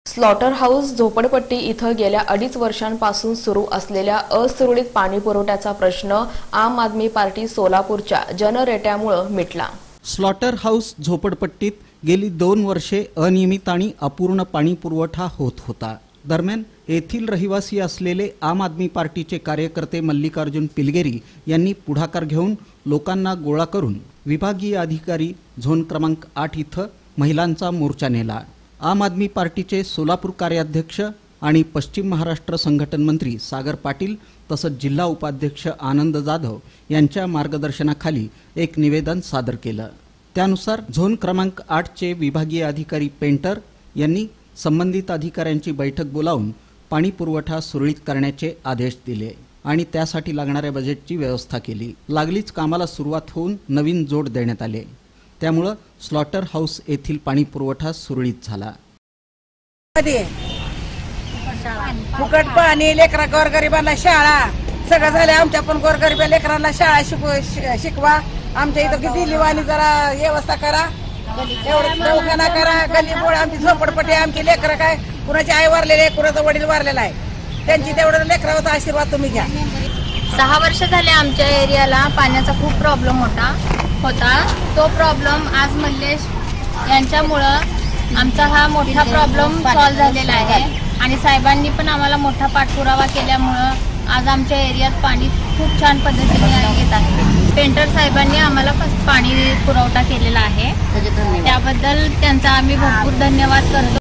Slaughter house झोपडपट्टी इथं गेल्या 2.5 वर्षांपासून सुरू असलेल्या असुरळीत पाणी पुरवठ्याचा प्रश्न आम आदमी पार्टी सोलापूरच्या जनरेट्यामुळे मिटला। स्लॉटर हाऊस झोपडपट्टीत गेली 2 वर्षे अनियमित आणि अपूर्ण पाणी पुरवठा होत होता। दरम्यान येथील रहिवासी असलेले आम आदमी पार्टीचे कार्यकर्ते मल्लिकार्जुन पिलगेरी यांनी पुढाकार घेऊन लोकांना गोळा करून विभागीय अधिकारी झोन क्रमांक 8 इथं महिलांचा मोर्चा नेला। आम आदमी पार्टीचे सोलापूर कार्याध्यक्ष आणि पश्चिम महाराष्ट्र संघटन मंत्री सागर पाटील तसंच जिल्हा उपाध्यक्ष आनंद जाधव यांच्या मार्गदर्शनाखाली एक निवेदन सादर केलं। त्यानुसार झोन क्रमांक 8 चे विभागीय अधिकारी पेंटर यांनी संबंधित अधिकाऱ्यांची बैठक बोलावून पाणी पुरवठा सुरळीत करण्याचे आदेश दिले आणि त्यासाठी लागणाऱ्या बजेटची व्यवस्था केली। लागलीच कामाला सुरुवात होऊन नवीन जोड देण्यात आले। त्यामुळे स्लॉटर हाऊस येथील पाणी पुरवठा सुरळीत झाला। फुकट पाणी, लेकरा गोरगरिबांना शाळा, सगळं झालं। आमच्या पण गोरगरिबा लेकरांना शाळा शिकवा। आमच्या इथं किती लिवानी जरा व्यवस्था करा, एवढं दवाखाना करा। गल्लीबोळ आमची झोपडपट्टी, आमची लेकरं काय कुणाचे आई वारलेले, कुणाचा वडील वारलेला आहे, त्यांची तेवढं लेकराचा आशीर्वाद तुम्ही घ्या। 6 वर्ष झाले आमच्या एरियाला पाण्याचा खूप प्रॉब्लेम होता। तो प्रॉब्लेम आज मल्लेश यांच्यामुळं आमचा हा मोठा प्रॉब्लेम सॉल्व्ह झालेला आहे आणि साहेबांनी पण आम्हाला मोठा पाठपुरावा केल्यामुळं आज आमच्या एरियात पाणी खूप छान पद्धतीने येत आहे। पेंटर साहेबांनी आम्हाला पाणी पुरवठा केलेला आहे, त्याबद्दल त्यांचा आम्ही भरपूर धन्यवाद करतो।